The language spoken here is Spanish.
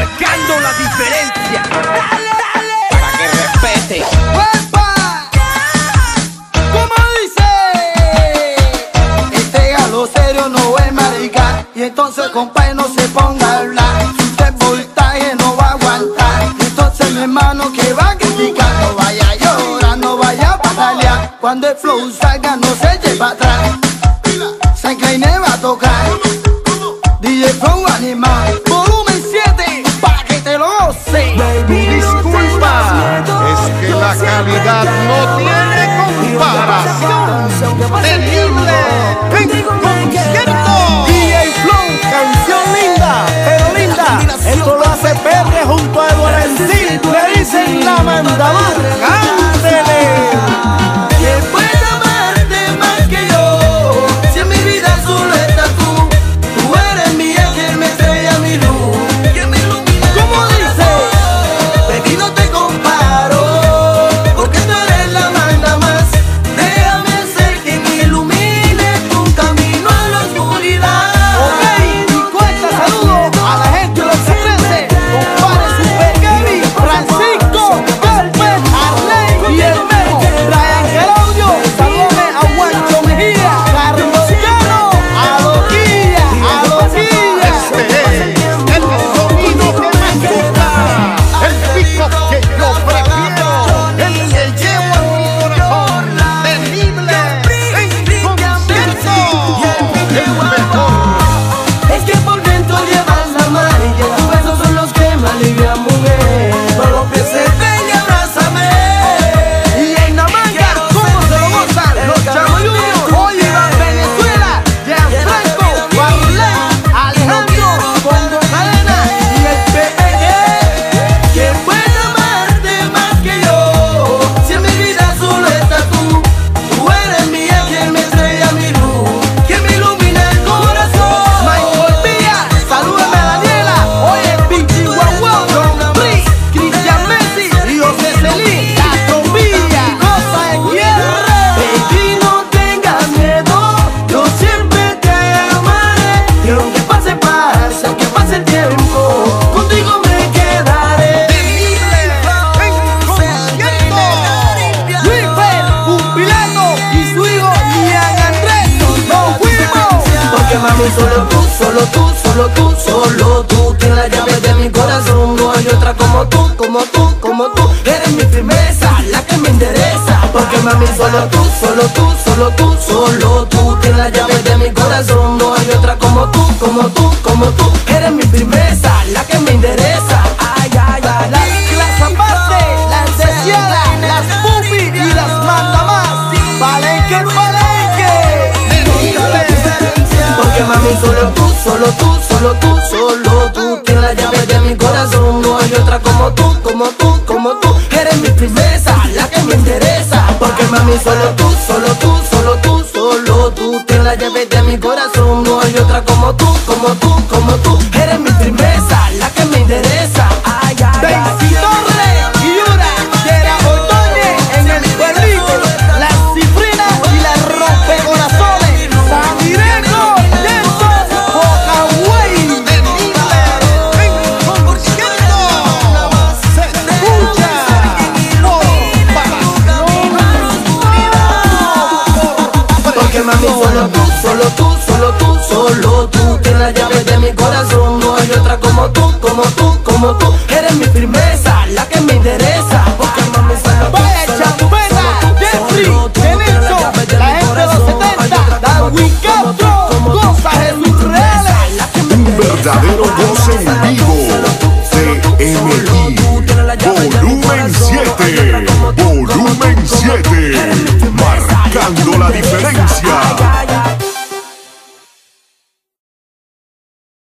marcando la diferencia. Dale, dale, Para que respete. ¡Uepa! ¿Cómo dice? Este galo serio no es marica. Y entonces, compadre, no se ponga a hablar. Si usted voltaje no va a aguantar. Y entonces, mi hermano, que va a criticar, no vaya a llorar, no vaya a patalear. Cuando el flow salga, no se eche para atrás. San Kleine va a tocar. DJ Flow Animal, volumen 7, pa' que te lo goce. Tu disculpa es que la calidad no tiene comparación. Terrible en concierto. DJ Flow, canción linda, pero linda. Esto lo hace PR junto a Eduardo MC. Le dicen la mandadora. ¡Cántele! ¿Quién puede amarte más que yo? Si en mi vida solo estás tú. Tú eres mía, quien me estrella mi luz. ¿Cómo dice? Baby, no te comparo, porque tú eres la manda más. Déjame ser quien ilumine tu camino a la oscuridad. Ok, y cuenta saludos a la gente de los Excelentes. Compadre Super Gary, Francisco, Carmen, Arley y el Memo, Brian Claudio. Saludame a Juancho Mejía, Carlos Llano, a Loquilla, a Loquilla. Este es el sonido que me gusta, el pico que yo prefiero, el que llevo en mi corazón. Terrible en concierto, el mejor. Es que por dentro llevas la amarilla. Tus besos son los que me alivian, mujer. No lo pienses, ven y abrázame. Y en la manga, ¿cómo se lo gozan? Los Chamos Junior, Oliver, Venezuela, Gianfranco, Warley, Alejandro, Fondo Cadena y el PPG. ¿Quién puede amarte más que yo? Si en mi vida solo estás tú. Tú eres mía, quien me estrella mi luz, quien me ilumina el corazón. Michael Díaz, salúdame a Daniela, oye, Pichi Guau, Don Pri, Cristian Messi y José Celín, la trombilla, cosa de guerra. Baby, no tengas miedo, yo siempre te amaré. Y aunque pase, pase, aunque pase el tiempo, contigo me quedaré. Luisfer, Cumbilano y su hijo Ian Andrés, nos fuimos. Porque mami, solo tú, solo tú, solo tú, solo tú tienes la llave de mi corazón. No hay otra como tú, como tú, como tú. Eres mi firmeza, la que me endereza. Porque mami, solo tú, solo tú, solo tú, solo tú tienes la llave de mi corazón. No hay otra como tú, como tú, como tú. Eres mi firmeza, la que me endereza. Ay, ay, ay, Las aparte, las deseadas, las pupi y las mandamás. Palenque, el palenque. Porque mami, solo tú, solo tú, solo tú, solo tú tienes la llave de mi corazón. No hay otra como tú, como tú, como tú. Eres mi firmeza, la que me interesa. Porque mami, solo tú, solo tú, solo tú, solo tú tienes la llave de mi corazón. No hay otra como tú, como tú, como tú. Eres mi firmeza, la que me interesa. Ay, ay, ay. Daisy Torres y Yura, Yera Ordóñez en el pueblito, las cifrinas y las rompecorazones, San Directo, Nelson, Pocahontas. Porque mami, solo tú, solo tú, solo tú, solo tú tienes la llave de mi corazón. No hay otra como tú, como tú, como tú. Eres mi firmeza, la que me interesa. Porque mami, solo tú, Vaya solo tú, Champeta, solo tú, Jeffrey, solo tú tienes la Kenilson, llave de la mi gente de los corazón. No hay 70, otra como Darwin tú, como tú, Castro, como tú. Gonza Eres mi Jesús firmeza, Reales. la que me Un interesa. verdadero goce en vivo. CMI Volumen 7. Volumen 7. Marcando la diferencia.